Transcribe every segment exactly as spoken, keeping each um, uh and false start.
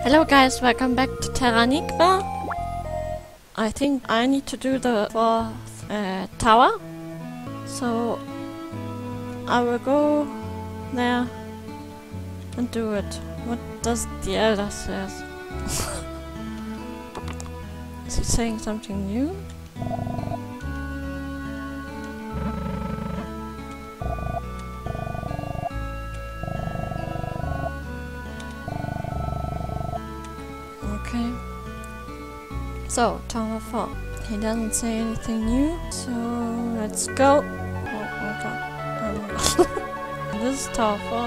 Hello guys, welcome back to Terranigma. I think I need to do the fourth uh, tower. So I will go there and do it. What does the elder says? Is he saying something new? Okay. So, Tower four. He doesn't say anything new, so let's go. Oh my god. Um, this is Tower four.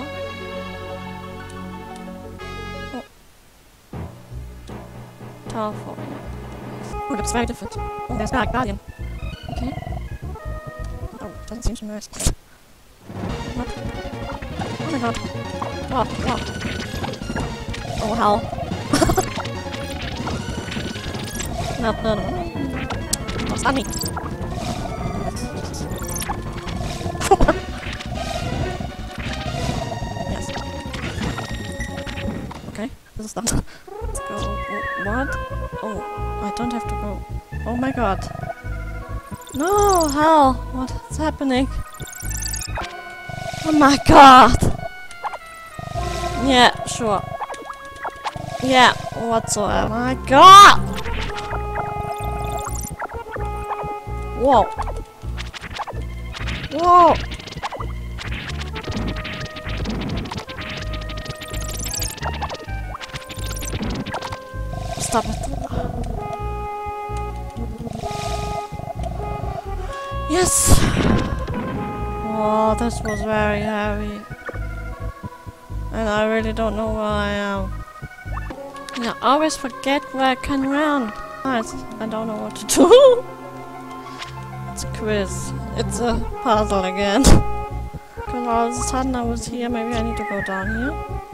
Oh. Tower four. Oh, looks very different. Oh, there's Dark Guardian. Okay. Oh, doesn't seem so nice. What? Oh my god. Oh, oh. Oh, hell. No, no, no. Oh, stun me. Yes. Okay, this is done. Let's go. Oh, what? Oh, I don't have to go. Oh my god. No, how? What's happening? Oh my god. Yeah, sure. Yeah, whatsoever. Oh my god! Whoa! Whoa! Stop it. Yes! Oh, this was very heavy. And I really don't know where I am. I always forget where I can run. I don't know what to do. It's a quiz. It's a puzzle again. Because all of a sudden I was here, maybe I need to go down here.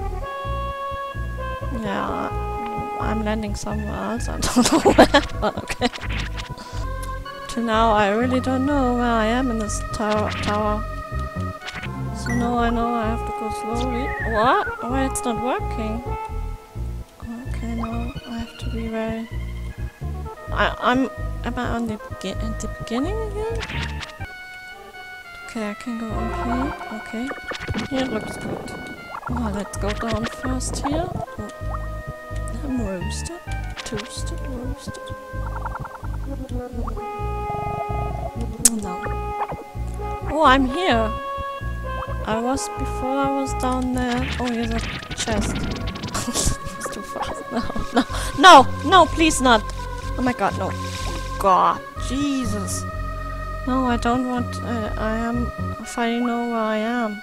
Yeah, I'm landing somewhere else, I don't know where, but okay. Till now I really don't know where I am in this tower. tower. So now I know I have to go slowly. What? Why it's not working? Okay, now I have to be very... I, I'm... Am I on the, begin at the beginning again? Okay, I can go up here. Okay. Here looks good. Oh, let's go down first here. Oh. I'm roasted. Toasted, roasted. No. Oh, I'm here. I was before I was down there. Oh, here's a chest. It's too fast. No, no, no, no, please not. Oh my god, no. God, Jesus. No, I don't want... Uh, I am... If I know where I am.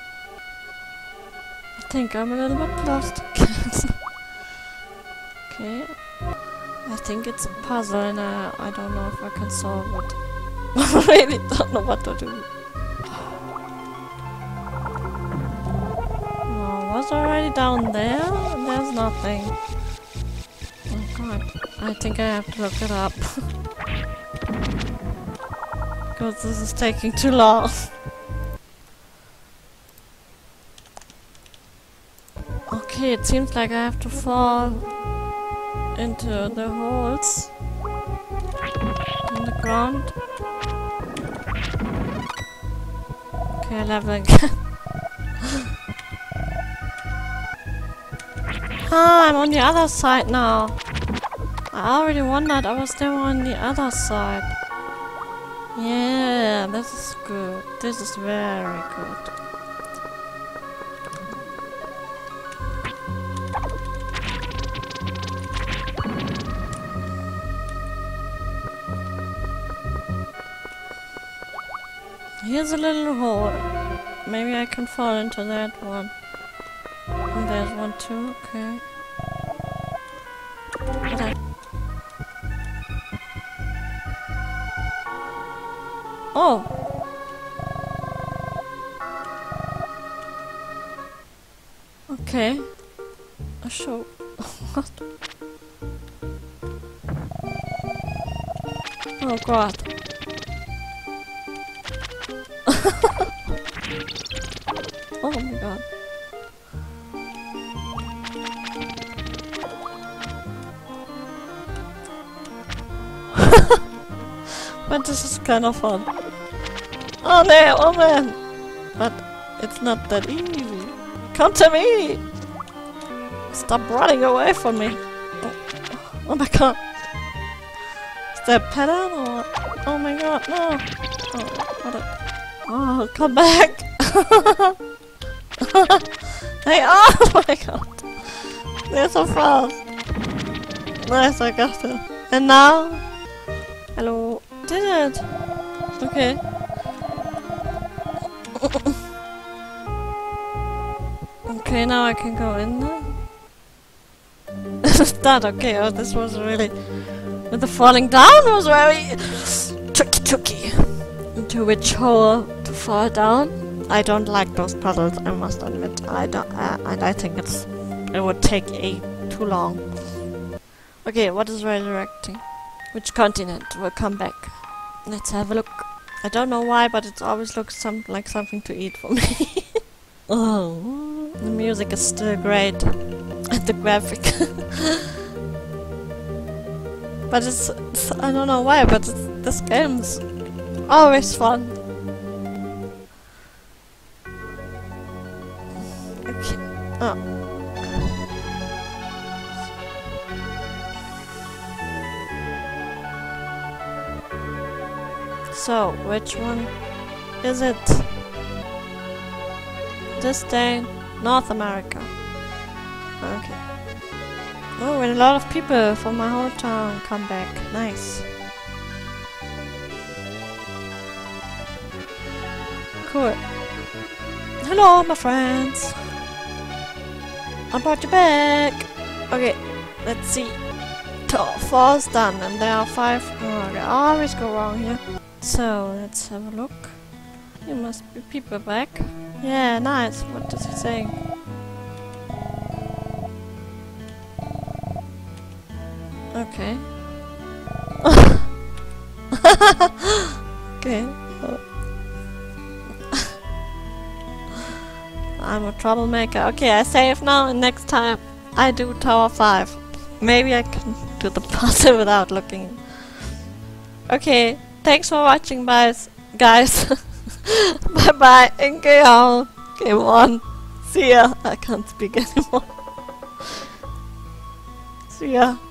I think I'm a little bit lost again. Okay. I think it's a puzzle and uh, I don't know if I can solve it. I really don't know what to do. Oh, I was already down there and there's nothing. Oh god. I think I have to look it up. Because this is taking too long. Okay, it seems like I have to fall into the holes in the ground. Okay, level again. Ah, I'm on the other side now. I already won that, I was there on the other side. Yeah, this is good. This is very good. Here's a little hole. Maybe I can fall into that one. And there's one too, okay. But I Oh! Okay. A show. What? Oh god. Oh my god. But this is kind of fun. Oh no, oh man! But it's not that easy. Come to me! Stop running away from me! Oh, oh my god! Is there a pattern or what? Oh my god, no! Oh, what a... Oh, come back! Hey, oh my god! They're so fast! Nice, I got it. And now? Hello? Did it? Okay. Okay, now I can go in there. Is that okay? Oh, this was really... With the falling down was very... tricky tricky. Into which hole to fall down? I don't like those puzzles, I must admit. I don't... Uh, and I think it's... It would take a too long. Okay, what is resurrecting? Which continent will come back? Let's have a look. I don't know why, but it always looks some like something to eat for me. Oh, the music is still great. And the graphic. But it's, it's... I don't know why, but it's, this game is always fun. Okay. Oh. So, which one is it? This day, North America. Okay. Oh, and a lot of people from my hometown come back. Nice. Cool. Hello, my friends. I brought you back. Okay, let's see. Four is done, and there are five. Oh, okay. I always go wrong here. So, let's have a look. There must be people back. Yeah, nice. What is he saying? Okay. Okay. Oh. I'm a troublemaker. Okay, I save now, and next time I do Tower five. Maybe I can do the puzzle without looking. Okay. Thanks for watching, guys. Guys. Bye bye and go on. Game on. See ya. I can't speak anymore. See ya.